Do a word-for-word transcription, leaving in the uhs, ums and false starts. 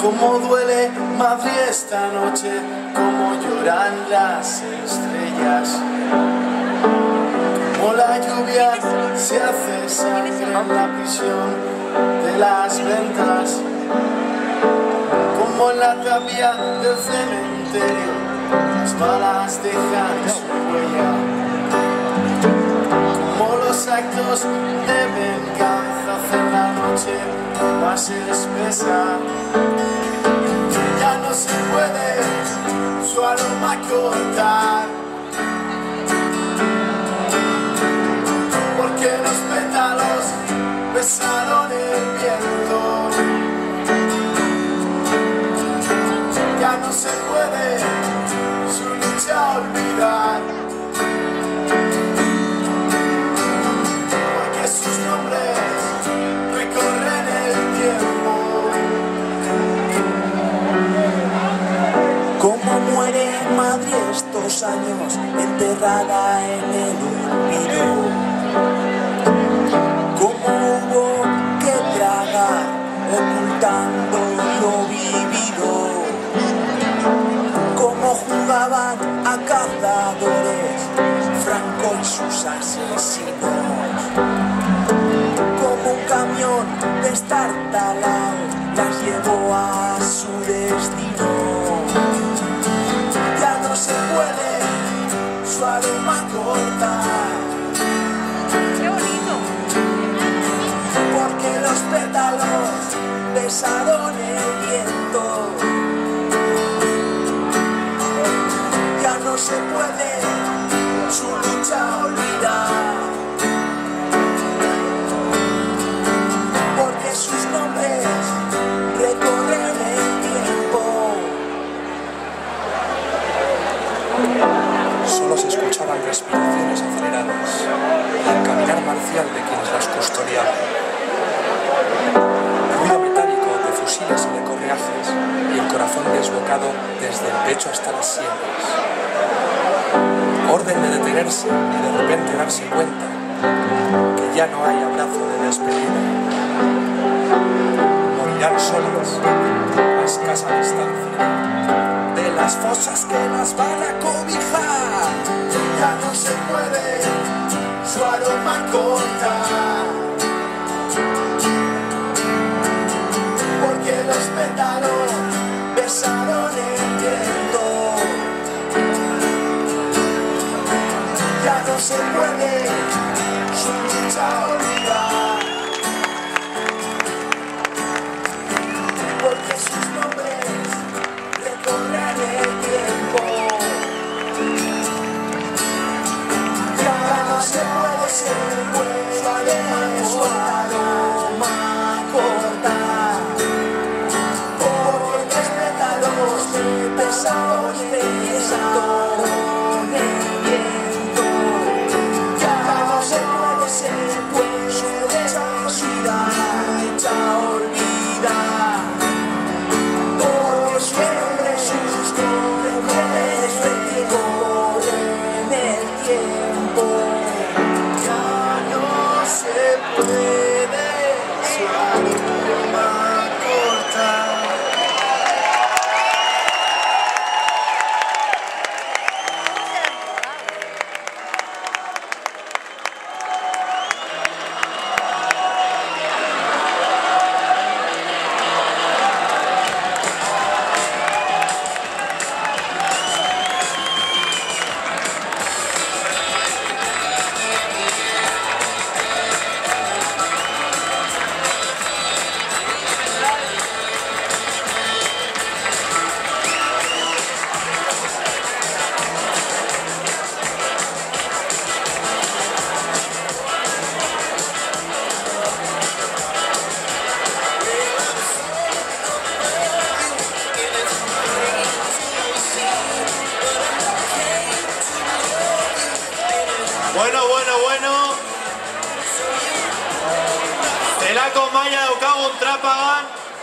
Cómo duele Madrid esta noche, cómo lloran las estrellas, cómo la lluvia se hace sangre en la prisión de las ventas, como en la tapia del cementerio las balas dejan su huella, como los actos de venganza hacen la noche más espesa. Ya no se puede su aroma cortar, porque los pétalos besaron el viento. Ya no se puede su lucha olvidar, porque sus nombres recorren el tiempo. Cómo muere Madrid estos años, enterrada en el olvido. Cómo hubo que tragar, ocultando lo vivido. Cómo jugaban a cazadores, Franco y sus asesinos. Como un camión destartalado las llevó a su destino. Ya no se puede su aroma cortar, ¡qué bonito! porque los pétalos besaron el viento. Ya no se puede su lucha olvidar, porque sus nombres recorren el tiempo. Solo se escuchaban respiraciones aceleradas y el caminar marcial de quienes las custodiaban. Ruido metálico de fusiles y de correajes y el corazón desbocado desde el pecho hasta las sienes. Orden de detenerse y de repente darse cuenta que ya no hay abrazo de despedida. Morirán solas a escasa distancia de las fosas que las van a cobijar. Ya no se puede su aroma cortar, porque los pétalos besaron el viento. Ya no se puede su lucha olvidar, porque sus nombres recorren el tiempo. Ya no se puede ser su aroma, su aroma cortar, porque los pétalos besaron el viento. Ya no se puede ser su lucha olvidar, porque sus nombres, sus nombres recorren el tiempo. Ya no se puede su aroma cortar. Bueno, bueno, bueno. Zelako maila daukagun Trapagan.